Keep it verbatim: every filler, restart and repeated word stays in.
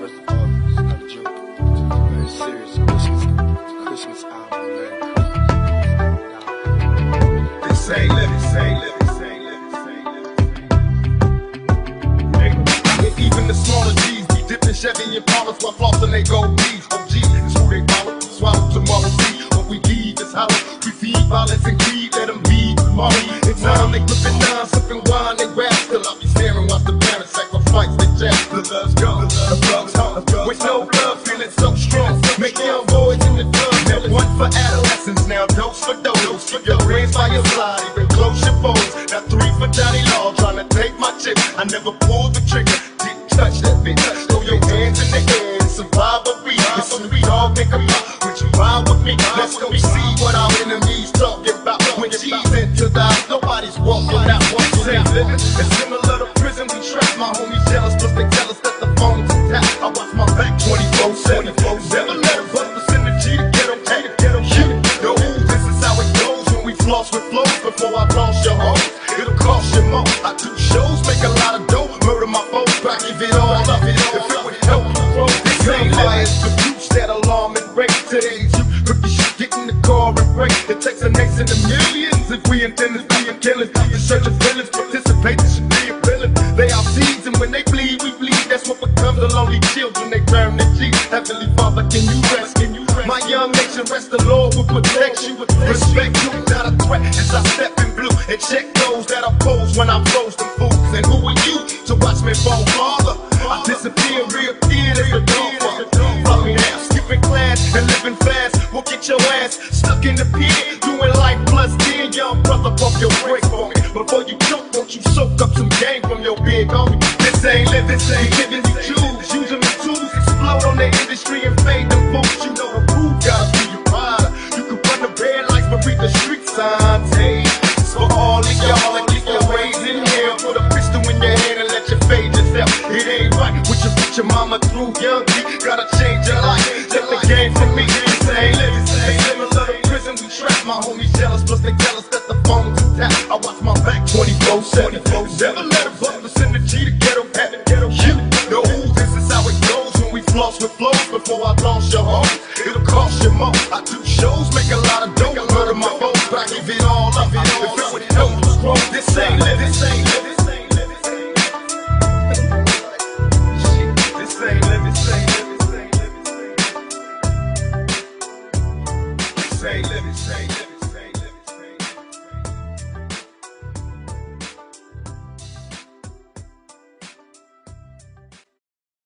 First of all, it's not a joke. It's a very serious Christmas, Christmas album, man. This ain't living, say living, say living, say living. Even the smaller G's be dipping Chevy and Paulus while flossing they gold D's. O G is who they follow. Swallow tomorrow tea. What we leave is hollow. We feed violence and greed. Let them be tomorrow. In time they gripping nine, sipping wine, they rap. Still I'll be staring while the parents sacrifice they jack. The love's gone, the love's home. With no love, feeling so strong. Make young boys in the club. That one for adolescents, now dose for dose. Keep your brains by your side, even close your foes. Now three for Johnny Law, trying to take my chip. I never pulled the trigger, didn't touch that bitch. Throw your hands in the air and survive a beat. It's so we all make a pop, would you ride with me? Let's go see what our enemies talking about. When she's into the house, nobody's walking out. This ain't living, it's similar to prison. We trap my homies jealous, plus they tell us that the phone's intact. I watch my back twenty-four seven. Never let a bust us in the G to get them, get them, get them. No, this is how it goes when we floss with flows. Before I toss your home, it'll cost you more. I do shows, make a lot of dough, murder my foes, but I give it all up. If it would help you grow, this ain't liars produce that alarm and break today's you. Quick as shit, get in the car and break. It takes a nation of millions if we intend to be a killers. The search of villains, participate, this should be a villain. They are seeds, and when they bleed, we bleed. That's what becomes the lonely children. They burn the G. Heavenly Father, can you rest? Can you rest? My young nation, rest the Lord will protect you. Respect you, not a threat. As I step in blue and check those that oppose when I froze them fools. And who are you to watch me fall, Father? I disappear, reappear as the dawn. Follow me now, skipping class and living fast. We'll get your ass stuck in the pit, doing life plus ten. Young brother, bump your brakes for me. Before you choke, won't you soak up some game from your big homie? This ain't living, this ain't living. You choose, use them as tools, explode on the industry and fade them folks. You know the proof, gotta be your rider. You can run the red lights, but read the street signs. Hey, it's for all of y'all that keep your ways in hell. Put a pistol in your hand and let you fade yourself. It ain't right what you put your mama through, young G. Gotta change your life, let the game for me. This ain't living, it's similar to prison. We trap my homies jealous, plus they tell us that the phone's intact. I watch my back twenty-four seven. Never let a bust us in the G to get them, have it, get them. You know this is how it goes when we floss with flows. Before I lost your home, it'll cost you more. I do shows, make a lot of dough, murder my foes, but I give it all up. If it would help you grow, this ain't living, this ain't living. This ain't living, this ain't living, this ain't living. This ain't living, this ain't living.